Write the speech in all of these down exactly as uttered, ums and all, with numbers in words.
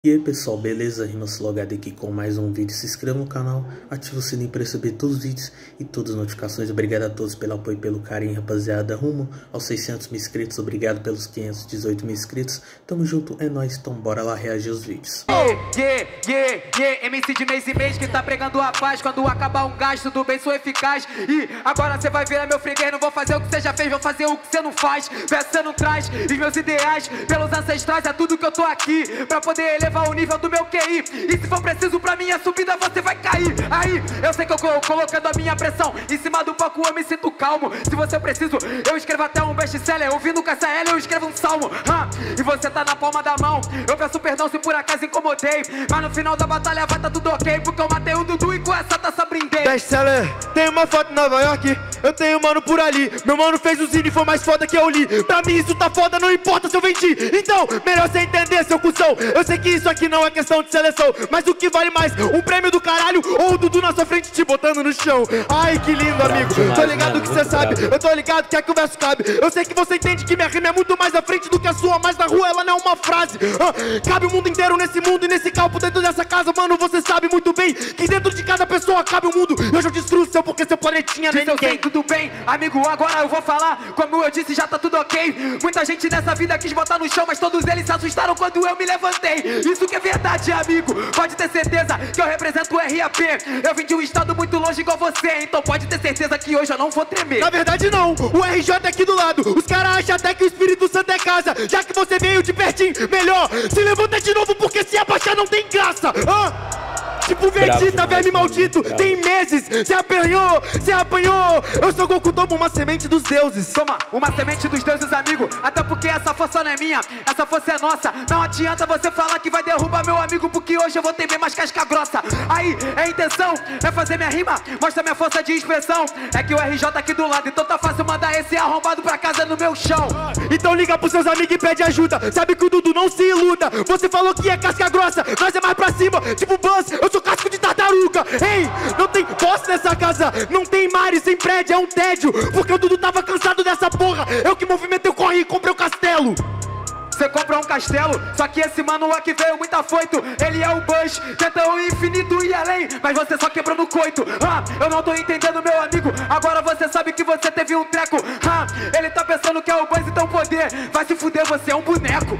E aí pessoal, beleza? RimaSoloHD aqui com mais um vídeo. Se inscreva no canal, ative o sininho para receber todos os vídeos e todas as notificações. Obrigado a todos pelo apoio e pelo carinho, rapaziada. Rumo aos seiscentos mil inscritos. Obrigado pelos quinhentos e dezoito mil inscritos. Tamo junto, é nóis. Então bora lá reagir aos vídeos. Yeah, yeah, yeah, yeah. M C de mês e mês que tá pregando a paz. Quando acabar um gasto, tudo bem, sou eficaz. E agora cê vai virar meu freguês. Não vou fazer o que cê já fez, vou fazer o que cê não faz. Vê se cê não traz os meus ideais pelos ancestrais. É tudo que eu tô aqui pra poder elevar o nível do meu Q I. E se for preciso pra minha subida, você vai cair. Aí, eu sei que eu tô colocando a minha pressão em cima do palco, eu me sinto calmo. Se você preciso, eu escrevo até um best-seller. Ouvindo Cássia Eller, eu escrevo um salmo. Ha! E você tá na palma da mão. Eu peço perdão se por acaso incomodei, mas no final da batalha vai tá tudo ok, porque eu matei o Dudu e com essa taça brindei. Best-seller, tem uma foto em Nova York, eu tenho um mano por ali. Meu mano fez o zine, foi mais foda que eu li. Pra mim isso tá foda, não importa se eu vendi. Então, melhor você entender, seu cuzão. Eu sei que isso aqui não é questão de seleção, mas o que vale mais, um prêmio do caralho ou o Dudu na sua frente te botando no chão? Ai, que lindo, amigo. Tô ligado que você sabe, eu tô ligado que é que o verso cabe. Eu sei que você entende que minha rima é muito mais à frente do que a sua, mas na rua ela não é uma frase. Ah, cabe o mundo inteiro nesse mundo e nesse campo dentro dessa casa, mano. Você sabe muito bem que dentro de cada pessoa cabe o mundo. Eu já destruo seu porque seu planetinha nem ninguém. Tudo bem, amigo, agora eu vou falar. Como eu disse, já tá tudo ok. Muita gente nessa vida quis botar no chão, mas todos eles se assustaram quando eu me levantei. Isso que é verdade, amigo. Pode ter certeza que eu represento o R A P. Eu vim de um estado muito longe igual você, então pode ter certeza que hoje eu não vou tremer. Na verdade não, o R J é aqui do lado. Os caras acham até que o Espírito Santo é casa. Já que você veio de pertinho, melhor se levanta de novo, porque se abaixar não tem graça. Ah! Tipo Vegeta, verme maldito, bravo. Tem meses, cê apanhou, cê apanhou. Eu sou Goku, tomo uma semente dos deuses. Toma, uma semente dos deuses, amigo. Até porque essa força não é minha, essa força é nossa. Não adianta você falar que vai derrubar meu amigo, porque hoje eu vou ter bem mais casca grossa. Aí, é a intenção, é fazer minha rima, mostra minha força de expressão. É que o R J aqui do lado, então tá fácil mandar esse arrombado pra casa no meu chão. Então liga pros seus amigos e pede ajuda. Sabe que o Dudu não se iluda. Você falou que é casca grossa, nós é mais pra cima. Tipo Buzz, eu sou casco de tartaruga. Ei, não tem posse nessa casa, não tem mares sem prédio, é um tédio. Porque o Dudu tava cansado dessa porra. Eu que movimentei o corre e comprei o castelo. Você compra um castelo, só que esse mano aqui veio muito afoito. Ele é o Buzz, tenta o infinito e além, mas você só quebrou no coito. Ah, eu não tô entendendo, meu amigo. Agora você sabe que você teve um treco. Ah, ele tá pensando que é o Buzz, então poder vai se fuder, você é um boneco.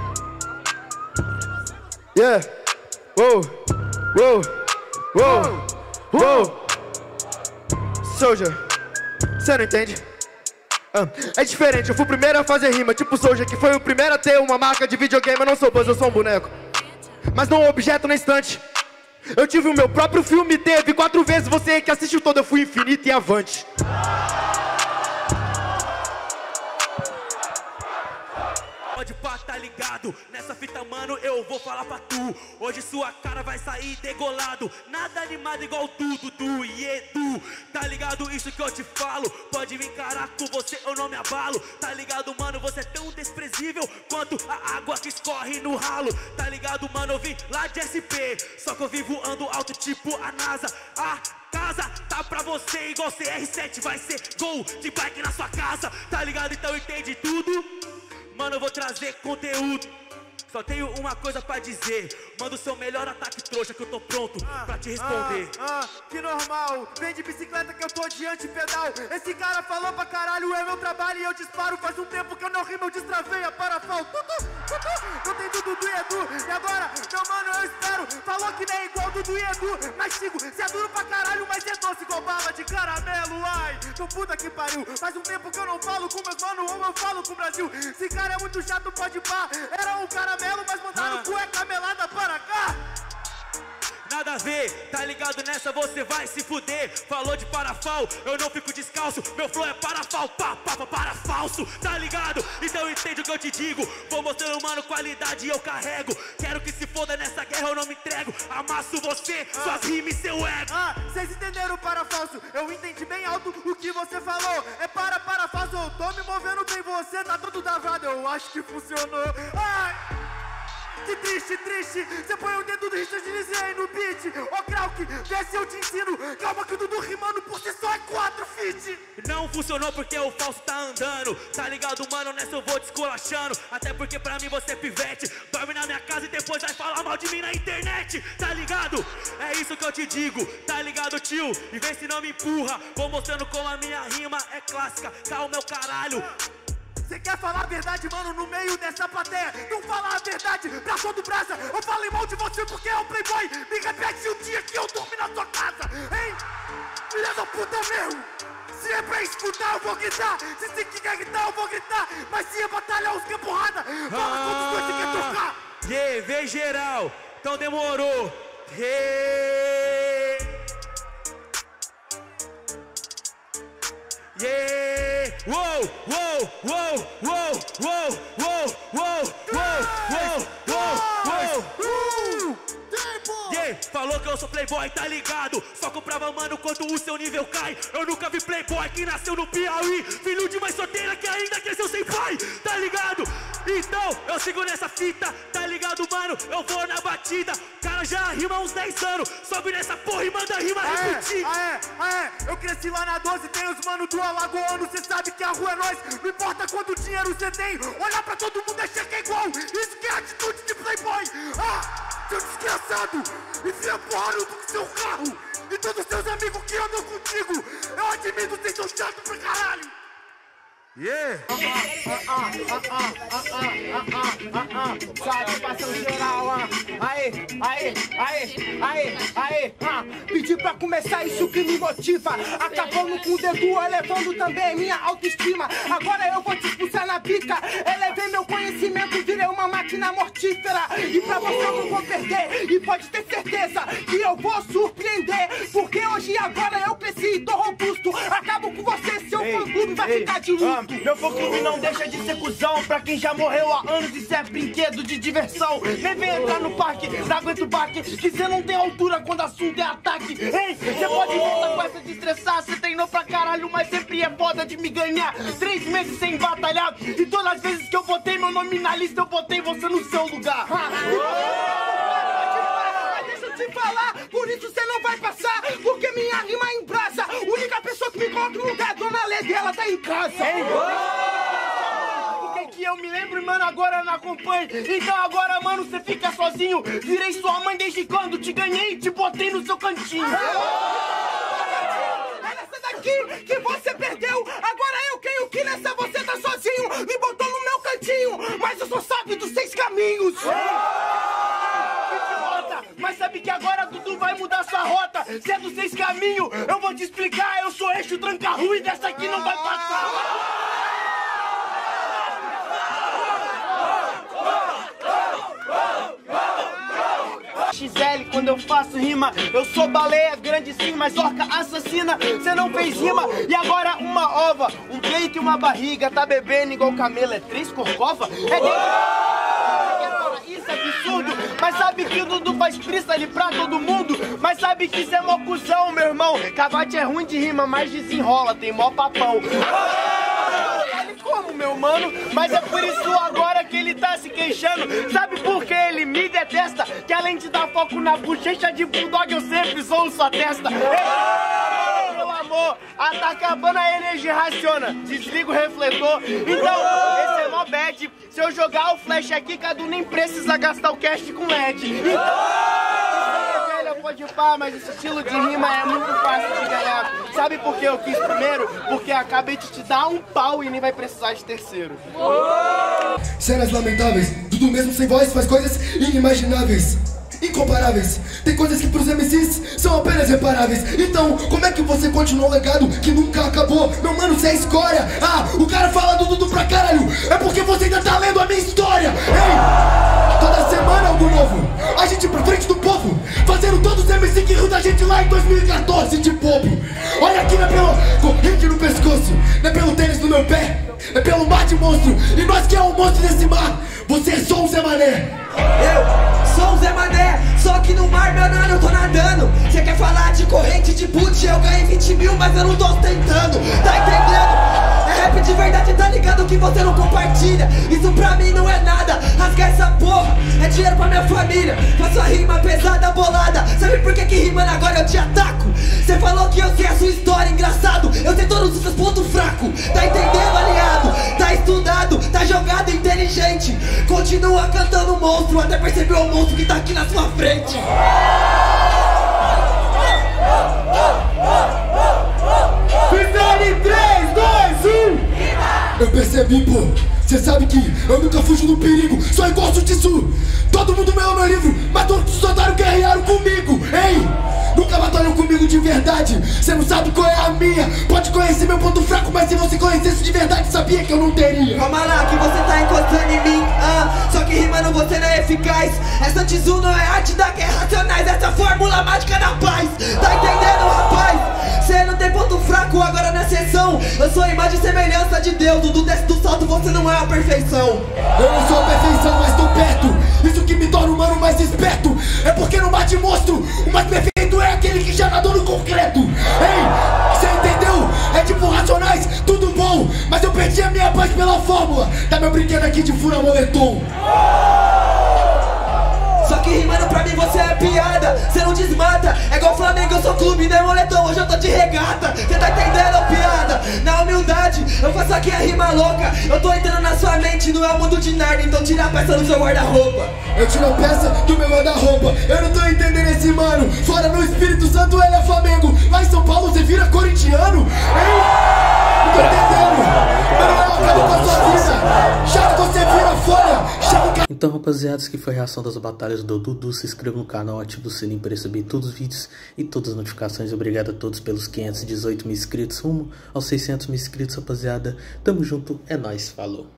Yeah, wow, wow, wow, wow. Soldier, você não entende? Ah, é diferente, eu fui o primeiro a fazer rima, tipo Soldier, que foi o primeiro a ter uma marca de videogame. Eu não sou Buzz, eu sou um boneco, mas não um objeto na estante. Eu tive o meu próprio filme, teve quatro vezes. Você que assistiu todo, eu fui infinito e avante. Pode pá, tá ligado? Nessa fita, mano, eu vou falar pra tu. Hoje sua cara vai sair degolado. Nada animado igual tu, Dudu e Edu. Tá ligado isso que eu te falo? Pode me encarar com você, eu não me abalo. Tá ligado, mano, você é tão desprezível quanto a água que escorre no ralo. Tá ligado, mano, eu vim lá de S P, só que eu vivo ando alto tipo a NASA. A casa tá pra você igual C R sete. Vai ser gol de bike na sua casa. Tá ligado, então entende tudo? Mano, eu vou trazer conteúdo. Só tenho uma coisa pra dizer. Manda o seu melhor ataque, trouxa, que eu tô pronto ah, pra te responder. Ah, ah, que normal. Vem de bicicleta que eu tô de antipedal. Esse cara falou pra caralho, é meu trabalho e eu disparo. Faz um tempo que eu não rimo, eu destravei a parafal. Não tem Dudu e Edu. E agora, meu mano, eu espero. Falou que nem é igual Dudu e Edu, mas sigo, cê é duro pra caralho, mas é doce igual bala de caramelo. Ai, tô puta que pariu. Faz um tempo que eu não falo com meus mano, ou eu falo com o Brasil. Esse cara é muito chato, pode pá. Era um caramelo, mas mandaram ah. cueca melada para cá. Nada a ver, tá ligado nessa, você vai se fuder. Falou de parafal, eu não fico descalço. Meu flow é parafal, pá, pá, pá, para falso. Tá ligado? Então entende o que eu te digo. Vou mostrando, mano, qualidade eu carrego. Quero que se foda nessa guerra, eu não me entrego. Amasso você, ah. suas rimas e seu ego. Ah, vocês entenderam o parafalso? Eu entendi bem alto o que você falou. É para, para, falso, eu tô me movendo bem. Você tá todo davado, eu acho que funcionou. Ai! Que triste, triste, você põe o dedo do Richard Lindsay aí no beat. Ô Krauk, vê se eu te ensino. Calma que o Dudu rimando por si só é quatro feat. Não funcionou porque o falso tá andando. Tá ligado, mano, nessa eu vou descolachando. Até porque pra mim você é pivete. Dorme na minha casa e depois vai falar mal mal de mim na internet, tá ligado? É isso que eu te digo, tá ligado, tio? E vê se não me empurra, vou mostrando como a minha rima é clássica. Calma, meu caralho. Cê quer falar a verdade, mano, no meio dessa plateia? Não fala a verdade pra todo brasa. Eu falei mal de você porque é um playboy. Me repete o dia que eu dormi na sua casa, hein? Filha da puta mesmo. Se é pra escutar, eu vou gritar. Se você quer gritar, eu vou gritar. Mas se é batalhar, os que é porrada, fala ah, quantos dois você quer trocar. Yeah, vem geral, então demorou. Yeah. Yeah. Uou, uou, uou, uou, uou, uou, uou, uou, uou, uou, uou. Yeah, falou que eu sou playboy, tá ligado? Só comprava mano quando o seu nível cai. Eu nunca vi playboy que nasceu no Piauí, filho de mãe solteira que ainda cresceu sem pai, tá ligado? Então eu sigo nessa fita, tá ligado, mano? Eu vou na batida, cara já rima há uns dez anos. Sobe nessa porra e manda rima repetir. Ah é, ah é, eu cresci lá na doze, tem os mano do Alagoano. Cê sabe que a rua é nós, não importa quanto dinheiro cê tem. Olhar pra todo mundo achar que é igual, isso que é atitude de playboy. Ah, seu desgraçado, enfia porra no seu carro. E todos os seus amigos que andam contigo, eu admito, vocês são chatos pra caralho. Yeah! Satisfação geral, ah. Aê, aê, aê, aê, aê, ah. Pedi pra começar isso que me motiva. Acabando com o dedo, elevando também minha autoestima. Agora eu vou te expulsar na bica. Elevei meu conhecimento, virei uma máquina mortífera. E pra você eu não vou perder. E pode ter certeza que eu vou surpreender. Porque hoje e agora eu cresci e tô robusto. Acabo com você, seu fã-clube vai ficar de luto. Meu fã-clube não deixa de ser cuzão. Pra quem já morreu há anos, isso é brinquedo de diversão. Nem vem entrar no parque, não aguenta o baque. Que cê não tem altura quando o assunto é ataque. Ei, cê pode voltar com essa de estressar. Cê treinou pra caralho, mas sempre é foda de me ganhar. Três meses sem batalhar. E todas as vezes que eu botei meu nome na lista, eu botei você no seu lugar. Deixa eu te falar, por isso cê não vai passar. Porque minha rima é em brasa. Única pessoa que me coloca no lugar, dona Lady, ela tá em casa. Por que que eu me lembro, mano, agora não acompanho? Então agora, mano, você fica sozinho. Virei sua mãe desde quando te ganhei e te botei no seu cantinho. É nessa daqui que você perdeu. Agora eu creio que nessa você tá sozinho. Me botou no meu cantinho, mas eu sou sábio dos seis caminhos. Mas sabe que agora tudo vai mudar sua rota. Se é dos seis caminhos, eu vou te explicar. Eu sou eixo tranca-rua e dessa aqui não vai passar. X L, quando eu faço rima, eu sou baleia grande sim, mas orca assassina. Cê não fez rima e agora uma ova, um peito e uma barriga. Tá bebendo igual camelo, é três corcova? É de... Isso é absurdo, mas sabe que o Dudu faz freestyle pra todo mundo. Mas sabe que isso é mó cuzão, meu irmão. Cavate é ruim de rima, mas desenrola, tem mó papão. Como, meu mano? Mas é por isso agora que ele tá se queixando. Sabe por que ele me detesta? Que além de dar foco na bochecha de bulldog, eu sempre sou sua testa. Ei, meu amor, ah, tá acabando a energia, raciona. Desliga o refletor. Então, esse é mó bad. Se eu jogar o flash aqui, Cadu nem precisa gastar o cash com L E D. Então, pode pá, mas esse estilo de rima é muito fácil de ganhar. Sabe por que eu quis primeiro? Porque acabei de te dar um pau e nem vai precisar de terceiro. Cenas lamentáveis, tudo mesmo sem voz, faz coisas inimagináveis, incomparáveis. Tem coisas que pros M Cs são apenas reparáveis. Então, como é que você continua um legado que nunca acabou? Meu mano, você é escória. Ah, o cara fala do Dudu pra caralho. É porque você ainda tá lendo a minha história. Ei, toda semana algo novo. A gente pra frente do povo, fazendo todos os M C que riu da gente lá em dois mil e quatorze de bobo. Olha aqui, não é pelo corrente no pescoço, não é pelo tênis no meu pé, é pelo mar de monstro. E nós que é o monstro desse mar, você é só um Zé Mané. Eu sou um Zé Mané, só que no mar, meu nano, eu tô nadando. Cê quer falar de corrente de put, eu ganhei vinte mil, mas eu não tô tentando. Tá entendendo? É rap de verdade, tá ligado que você não compartilha. Isso pra mim não é nada, rasgar essa porra é dinheiro pra minha família. Faço a rima pesada, bolada. Sabe por que que rimando agora eu te ataco? Cê falou que eu sei a sua história, engraçado. Eu sei todos os seus pontos fracos. Tá entendendo, aliado? Tá estudado, tá jogado, inteligente. Continua cantando monstro até perceber o monstro que tá aqui na sua frente. Freestyle três, dois, um. Eu percebi, pô, cê sabe que eu nunca fujo do perigo, só gosto disso. Todo mundo leu meu livro, mas todos os otários guerrearam comigo, hein? Nunca batalham comigo de verdade, cê não sabe qual é a minha. Pode conhecer meu ponto fraco, mas se você conhecesse de verdade, sabia que eu não teria. Calma lá que você tá encostando em mim, ah, só que rimando você não é eficaz. Essa Tizu não é arte da guerra racionais, essa fórmula mágica da paz. Tá entendendo, rapaz? Cê não tem ponto fraco agora na sessão. Eu sou a imagem e semelhança de Deus. Do desce do salto você não é a perfeição. Eu não sou a perfeição, mas tô perto. Isso que me torna o humano mais esperto. É porque no mate monstro, o mais perfeito é aquele que já nadou no concreto. Ei, cê entendeu? É tipo racionais, tudo bom, mas eu perdi a minha paz pela fórmula. Tá meu brinquedo aqui de fura moletom. Só que rimando pra mim você é piada, cê não desmata. É igual Flamengo, eu sou clube, não é moletom, hoje eu tô de regata. Cê tá entendendo, piada? Na humildade, eu faço aqui a rima louca. Eu tô entrando na sua mente, não é o mundo de Narnia, então tira a peça do seu guarda-roupa. Eu tiro a peça do meu guarda-roupa. Eu não tô entendendo esse mano. Fora no Espírito Santo ele é Flamengo, lá em São Paulo você vira corintiano, hein? Não tô entendendo. Mano, acaba com a sua vida. Chato você vira folha. Chato. Então, rapaziada, isso que foi a reação das batalhas do Dudu. Se inscreva no canal, ative o sininho para receber todos os vídeos e todas as notificações. Obrigado a todos pelos quinhentos e dezoito mil inscritos, rumo aos seiscentos mil inscritos, rapaziada. Tamo junto, é nóis, falou.